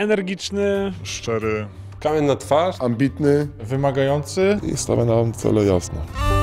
Energiczny, szczery, kamienna twarz, ambitny, wymagający i stawia na cele jasne.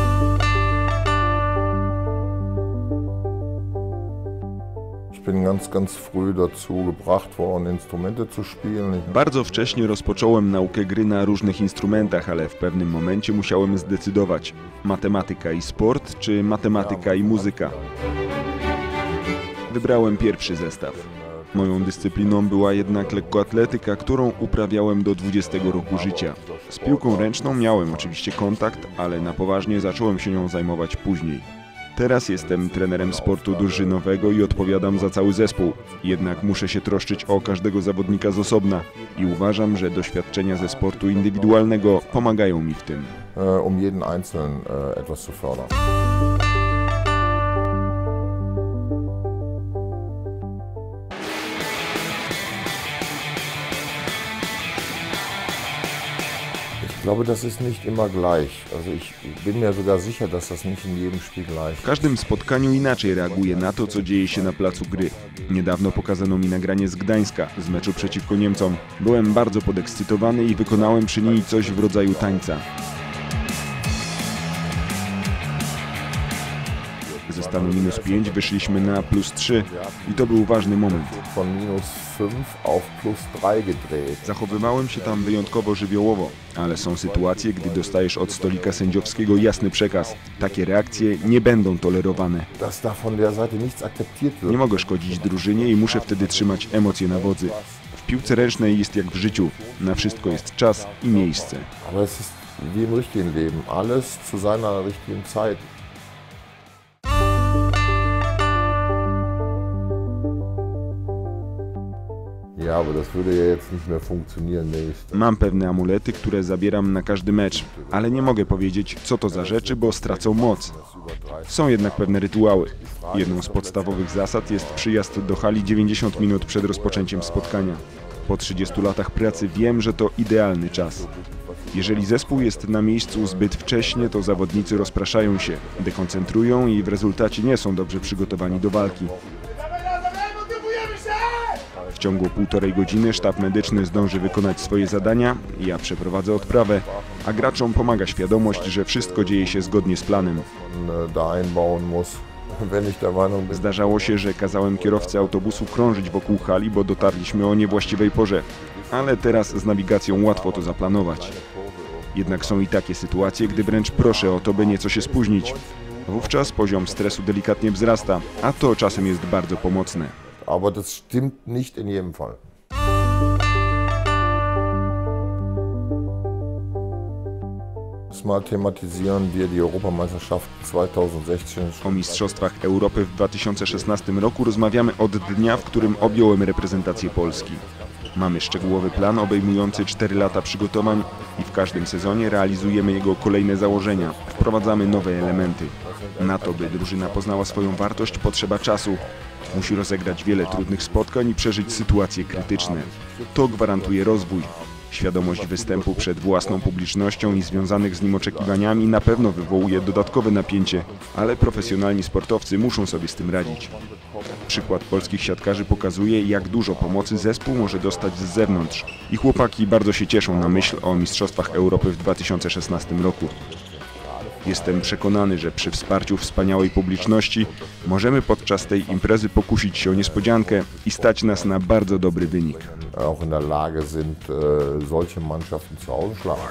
Ich bin ganz früh dazu gebracht worden, Instrumente zu spielen. Bardzo wcześnie rozpocząłem naukę gry na różnych instrumentach, ale w pewnym momencie musiałem zdecydować: matematyka i sport, czy matematyka i muzyka. Wybrałem pierwszy zestaw. Moją dyscypliną była jednak lekkoatletyka, którą uprawiałem do 20 roku życia. Z piłką ręczną miałem oczywiście kontakt, ale na poważnie zacząłem się nią zajmować później. Teraz jestem trenerem sportu drużynowego i odpowiadam za cały zespół. Jednak muszę się troszczyć o każdego zawodnika z osobna i uważam, że doświadczenia ze sportu indywidualnego pomagają mi w tym. Jeden Einzelnen etwas zu fördern. Ich glaube, das ist nicht immer gleich. Also ich bin mir sogar sicher, dass das nicht in jedem Spiel gleich ist. W każdym spotkaniu inaczej reaguję na to, co dzieje się na placu gry. Niedawno pokazano mi nagranie z Gdańska, z meczu przeciwko Niemcom. Byłem bardzo podekscytowany i wykonałem przy niej coś w rodzaju tańca. Ze stanu -5 wyszliśmy na +3 i to był ważny moment. Von -5 auf +3 gedreht. Zachowywałem się tam wyjątkowo żywiołowo, ale są sytuacje, gdy dostajesz od stolika sędziowskiego jasny przekaz. Takie reakcje nie będą tolerowane. Dass da von der Seite nichts akzeptiert wird. Nie mogę szkodzić drużynie i muszę wtedy trzymać emocje na wodzy. W piłce ręcznej jest jak w życiu. Na wszystko jest czas i miejsce. Aber es ist wie im richtigen Leben. Alles zu seiner richtigen Zeit. Ja, aber das würde ja jetzt nicht mehr funktionieren. Mam pewne amulety, które zabieram na każdy mecz, ale nie mogę powiedzieć, co to za rzeczy, bo stracą moc. Są jednak pewne rytuały. Jedną z podstawowych zasad jest przyjazd do hali 90 minut przed rozpoczęciem spotkania. Po 30 latach pracy wiem, że to idealny czas. Jeżeli zespół jest na miejscu zbyt wcześnie, to zawodnicy rozpraszają się, dekoncentrują i w rezultacie nie są dobrze przygotowani do walki. W ciągu 1,5 godziny sztab medyczny zdąży wykonać swoje zadania, ja przeprowadzę odprawę, a graczom pomaga świadomość, że wszystko dzieje się zgodnie z planem. Zdarzało się, że kazałem kierowcy autobusu krążyć wokół hali, bo dotarliśmy o niewłaściwej porze, ale teraz z nawigacją łatwo to zaplanować. Jednak są i takie sytuacje, gdy wręcz proszę o to, by nieco się spóźnić. Wówczas poziom stresu delikatnie wzrasta, a to czasem jest bardzo pomocne. Aber das stimmt nicht in jedem Fall. Mal thematisieren wir die Europameisterschaft 2016. O Mistrzostwach Europy w 2016 roku rozmawiamy od dnia, w którym objąłem reprezentację Polski. Mamy szczegółowy plan obejmujący 4 lata przygotowań i w każdym sezonie realizujemy jego kolejne założenia. Wprowadzamy nowe elementy. Na to, by drużyna poznała swoją wartość, potrzeba czasu. Musi rozegrać wiele trudnych spotkań i przeżyć sytuacje krytyczne. To gwarantuje rozwój. Świadomość występu przed własną publicznością i związanych z nim oczekiwaniami na pewno wywołuje dodatkowe napięcie, ale profesjonalni sportowcy muszą sobie z tym radzić. Przykład polskich siatkarzy pokazuje, jak dużo pomocy zespół może dostać z zewnątrz. I chłopaki bardzo się cieszą na myśl o Mistrzostwach Europy w 2016 roku. Jestem przekonany, że przy wsparciu wspaniałej publiczności możemy podczas tej imprezy pokusić się o niespodziankę i stać nas na bardzo dobry wynik. Auch in der Lage sind, solche Mannschaften zu ausschlagen.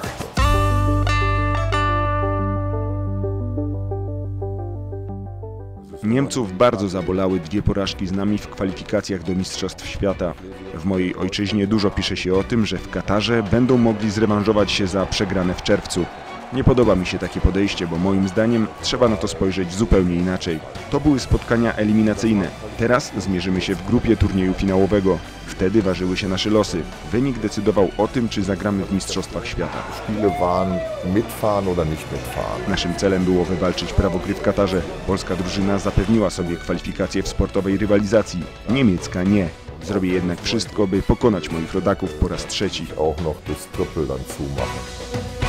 Niemców bardzo zabolały 2 porażki z nami w kwalifikacjach do Mistrzostw Świata. W mojej ojczyźnie dużo pisze się o tym, że w Katarze będą mogli zrewanżować się za przegrane w czerwcu. Nie podoba mi się takie podejście, bo moim zdaniem trzeba na to spojrzeć zupełnie inaczej. To były spotkania eliminacyjne. Teraz zmierzymy się w grupie turnieju finałowego. Wtedy ważyły się nasze losy. Wynik decydował o tym, czy zagramy w Mistrzostwach Świata. Spiele waren mitfahren oder nicht mitfahren. Naszym celem było wywalczyć prawo gry w Katarze. Polska drużyna zapewniła sobie kwalifikacje w sportowej rywalizacji. Niemiecka nie. Zrobię jednak wszystko, by pokonać moich rodaków po raz trzeci. Auch noch das Triple dann zumachen.